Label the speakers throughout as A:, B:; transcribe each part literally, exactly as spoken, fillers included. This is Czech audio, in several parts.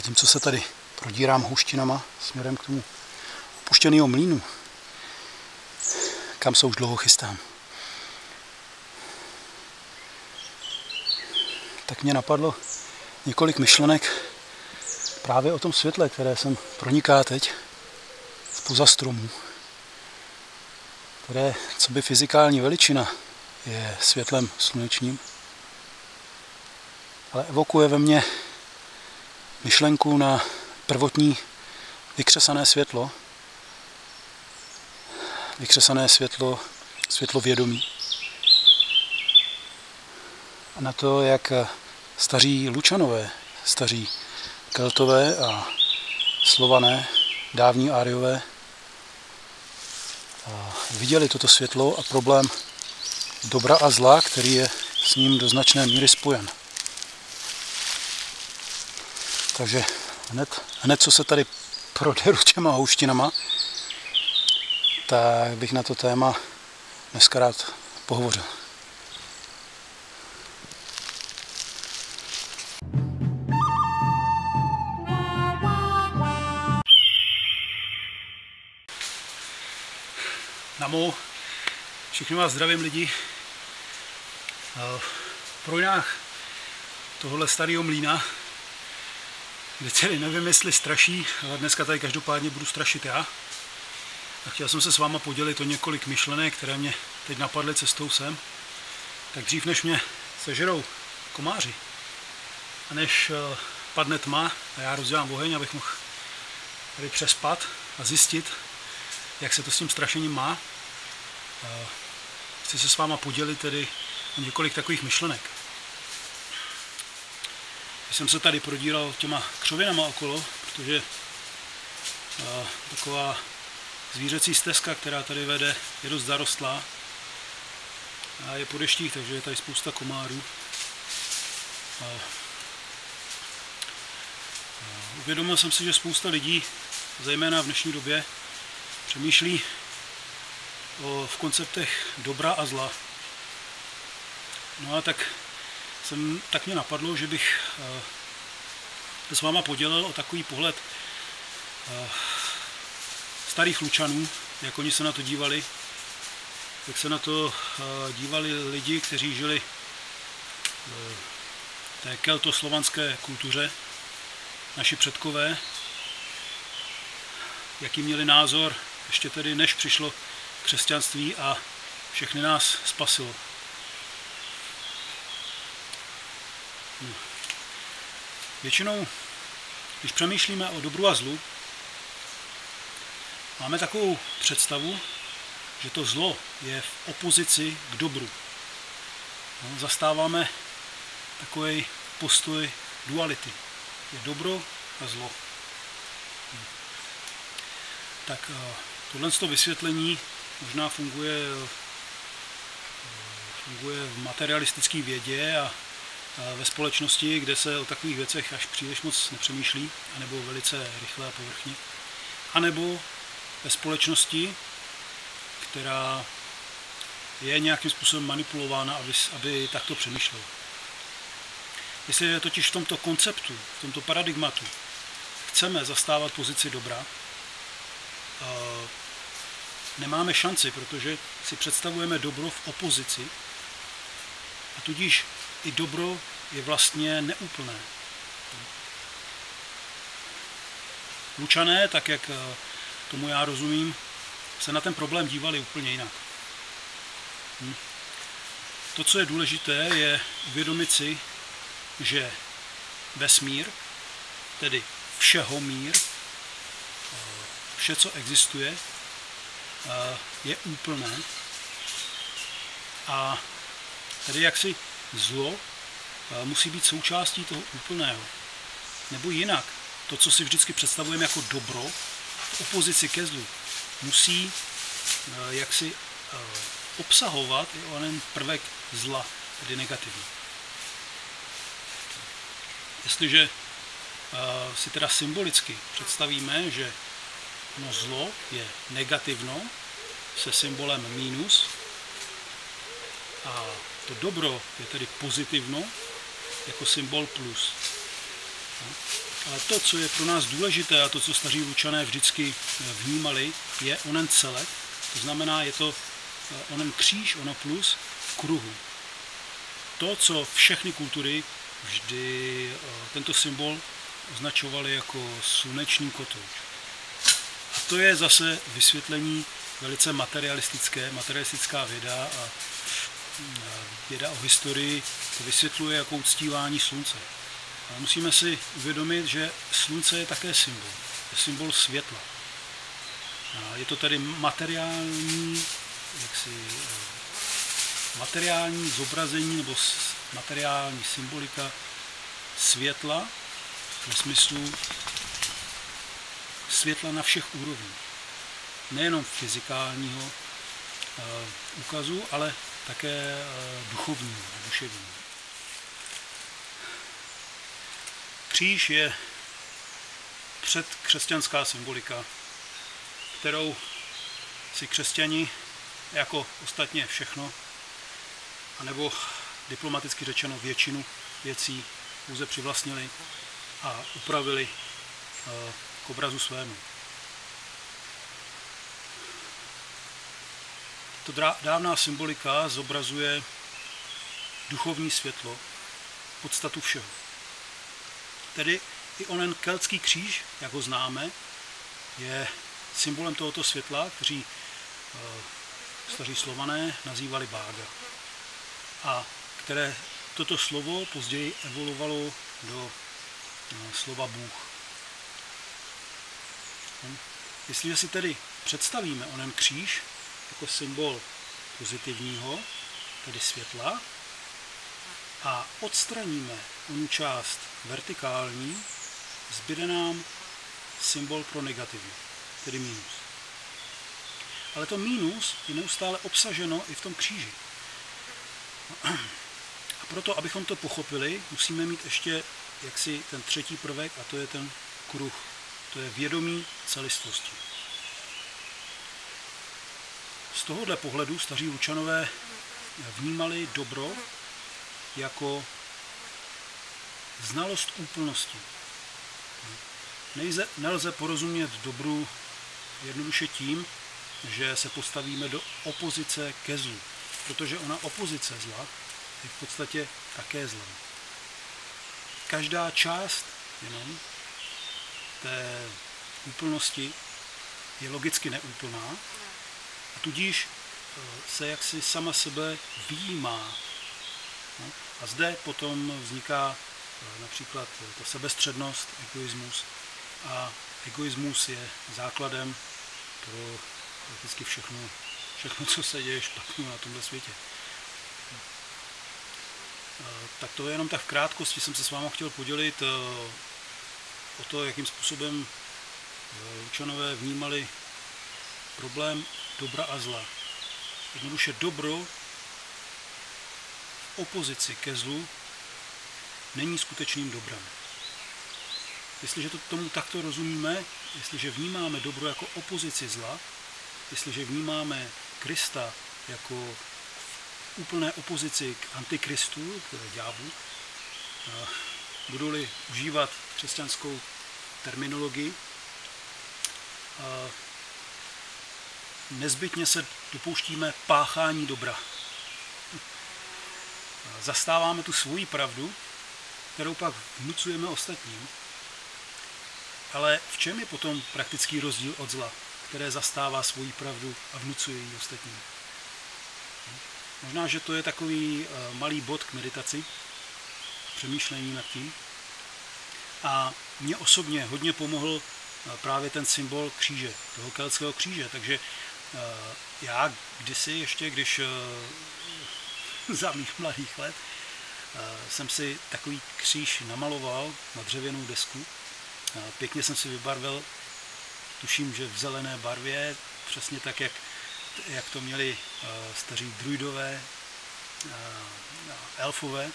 A: Zatímco se tady prodírám houštinama směrem k tomu opuštěného mlýnu, kam se už dlouho chystám, tak mě napadlo několik myšlenek právě o tom světle, které sem proniká teď zpoza stromů, které, co by fyzikální veličina, je světlem slunečním, ale evokuje ve mně myšlenku na prvotní vykřesané světlo, vykřesané světlo, světlo vědomí. A na to, jak staří Lučanové, staří Keltové a Slované, dávní Áriové, viděli toto světlo a problém dobra a zla, který je s ním do značné míry spojen. Takže hned, hned co se tady proderu těma houštinama, tak bych na to téma dneska rád pohovořil. Namo, všichni vás zdravím lidi. V projnách tohohle starého mlýna, kde tedy nevím, jestli straší, ale dneska tady každopádně budu strašit já. A chtěl jsem se s váma podělit o několik myšlenek, které mě teď napadly cestou sem. Tak dřív než mě sežerou komáři a než padne tma a já rozdělám oheň, abych mohl tady přespat a zjistit, jak se to s tím strašením má, chci se s váma podělit tedy o několik takových myšlenek. Když jsem se tady prodíral těma křovinama okolo, protože taková zvířecí stezka, která tady vede, je dost zarostlá a je po deštích, takže je tady spousta komárů. Uvědomil jsem si, že spousta lidí, zejména v dnešní době, přemýšlí o, v konceptech dobra a zla. No a tak, jsem, tak mě napadlo, že bych se s váma podělil o takový pohled starých Lučanů, jak oni se na to dívali, jak se na to dívali lidi, kteří žili v té keltoslovanské kultuře, naši předkové, jaký měli názor, ještě tedy než přišlo křesťanství a všechny nás spasilo. Většinou, když přemýšlíme o dobru a zlu, máme takovou představu, že to zlo je v opozici k dobru. No, zastáváme takový postoj duality. Je dobro a zlo. Tak tohle vysvětlení možná funguje, funguje v materialistické vědě a ve společnosti, kde se o takových věcech až příliš moc nepřemýšlí, anebo velice rychle a povrchně. A nebo ve společnosti, která je nějakým způsobem manipulována, aby, aby takto přemýšlela. Jestli je totiž v tomto konceptu, v tomto paradigmatu chceme zastávat pozici dobra, nemáme šanci, protože si představujeme dobro v opozici a tudíž i dobro je vlastně neúplné. Lučané, tak jak tomu já rozumím, se na ten problém dívali úplně jinak. To, co je důležité, je uvědomit si, že vesmír, tedy všeho mír, vše, co existuje, je úplné a tedy jaksi zlo musí být součástí toho úplného. Nebo jinak, to, co si vždycky představujeme jako dobro, v opozici ke zlu, musí jaksi obsahovat i onen prvek zla, tedy negativní. Jestliže si teda symbolicky představíme, že no zlo je negativno se symbolem mínus a to dobro je tedy pozitivno jako symbol plus. Ale to, co je pro nás důležité a to, co staří Lučané vždycky vnímali, je onen celek. To znamená, je to onen kříž, ono plus v kruhu. To, co všechny kultury vždy tento symbol označovali jako sluneční kotouč. A to je zase vysvětlení velice materialistické, materialistická věda a věda o historii to vysvětluje jako uctívání slunce. Ale musíme si uvědomit, že slunce je také symbol. Je symbol světla. A je to tedy materiální, jaksi, materiální zobrazení nebo materiální symbolika světla ve smyslu světla na všech úrovních. Nejenom fyzikálního uh, úkazu, ale také uh, duchovního, duševního. Kříž je předkřesťanská symbolika, kterou si křesťani, jako ostatně všechno, anebo diplomaticky řečeno většinu věcí pouze přivlastnili a upravili uh, k obrazu svému. To dávná symbolika zobrazuje duchovní světlo, podstatu všeho. Tedy i onen keltský kříž, jak ho známe, je symbolem tohoto světla, kteří e, staří Slované nazývali Bága. A které toto slovo později evoluovalo do e, slova Bůh. Jestliže si tedy představíme onen kříž jako symbol pozitivního, tedy světla, a odstraníme onu část vertikální, zbyde nám symbol pro negativní, tedy mínus. Ale to mínus je neustále obsaženo i v tom kříži. A proto, abychom to pochopili, musíme mít ještě jaksi ten třetí prvek, a to je ten kruh. To je vědomí celistvosti. Z tohohle pohledu staří Lučanové vnímali dobro jako znalost úplnosti. Nejze, nelze porozumět dobru jednoduše tím, že se postavíme do opozice ke zlu, protože ona opozice zla je v podstatě také zlem. Každá část jenom té úplnosti je logicky neúplná a tudíž se jaksi sama sebe vyjímá. A zde potom vzniká například ta sebestřednost, egoismus. A egoismus je základem pro prakticky všechno, všechno, co se děje špatně na tomhle světě. Tak to je jenom tak v krátkosti, jsem se s vámi chtěl podělit o to, jakým způsobem Lučanové vnímali problém dobra a zla. Jednoduše dobro v opozici ke zlu není skutečným dobrem. Jestliže to tomu takto rozumíme, jestliže vnímáme dobro jako opozici zla, jestliže vnímáme Krista jako úplné opozici k antikristu, k ďáblu, budu-li užívat křesťanskou terminologii, nezbytně se dopouštíme páchání dobra. Zastáváme tu svoji pravdu, kterou pak vnucujeme ostatním. Ale v čem je potom praktický rozdíl od zla, které zastává svoji pravdu a vnucuje ji ostatním? Možná, že to je takový malý bod k meditaci, přemýšlení nad tím. A mně osobně hodně pomohl právě ten symbol kříže, toho keltského kříže. Takže já kdysi ještě, když za mých mladých let jsem si takový kříž namaloval na dřevěnou desku. Pěkně jsem si vybarvil, tuším, že v zelené barvě, přesně tak, jak, jak to měli staří druidové, elfové.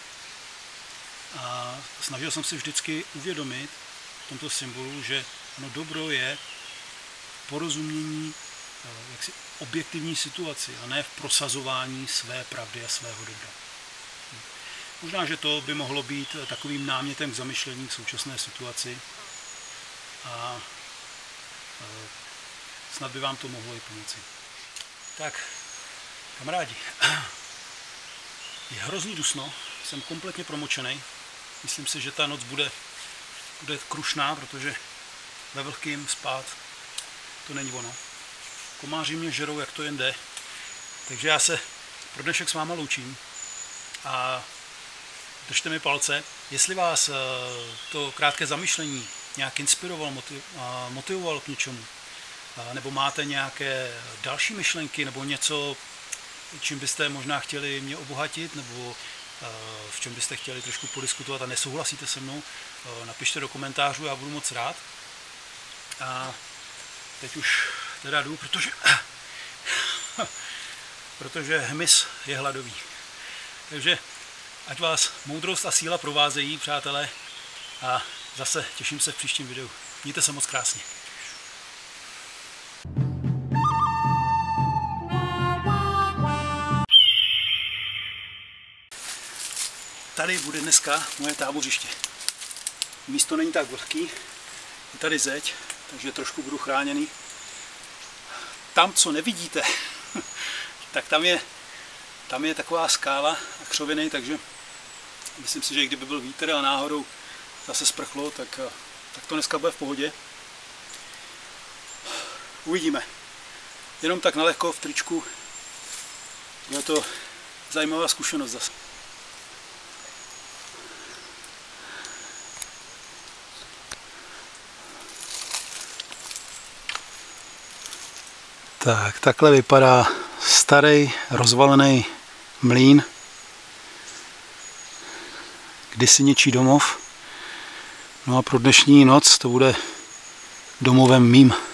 A: A snažil jsem si vždycky uvědomit v tomto symbolu, že no, dobro je porozumění jaksi objektivní situaci a ne v prosazování své pravdy a svého dobra. Možná, že to by mohlo být takovým námětem k zamyšlení k současné situaci a snad by vám to mohlo i pomoci. Tak, kamarádi, je hrozný dusno, jsem kompletně promočený. Myslím si, že ta noc bude, bude krušná, protože ve vlhkým spát to není ono. Komáři mě žerou, jak to jen jde. Takže já se pro dnešek s váma loučím a držte mi palce. Jestli vás to krátké zamyšlení nějak inspirovalo, motivovalo k něčemu, nebo máte nějaké další myšlenky, nebo něco, čím byste možná chtěli mě obohatit, nebo v čem byste chtěli trošku podiskutovat a nesouhlasíte se mnou, napište do komentářů, já budu moc rád. A teď už teda jdu, protože, protože hmyz je hladový. Takže ať vás moudrost a síla provázejí, přátelé, a zase těším se v příštím videu. Mějte se moc krásně. Tady bude dneska moje tábořiště. Místo není tak vlhký, je tady zeď, takže trošku budu chráněný. Tam, co nevidíte, tak tam je, tam je taková skála a křoviny, takže myslím si, že i kdyby byl vítr a náhodou zase sprchlo, tak, tak to dneska bude v pohodě. Uvidíme. Jenom tak nalehko v tričku. Bude to zajímavá zkušenost zase. Tak, takhle vypadá starý, rozvalený mlýn. Kdysi něčí domov. No a pro dnešní noc to bude domovem mým.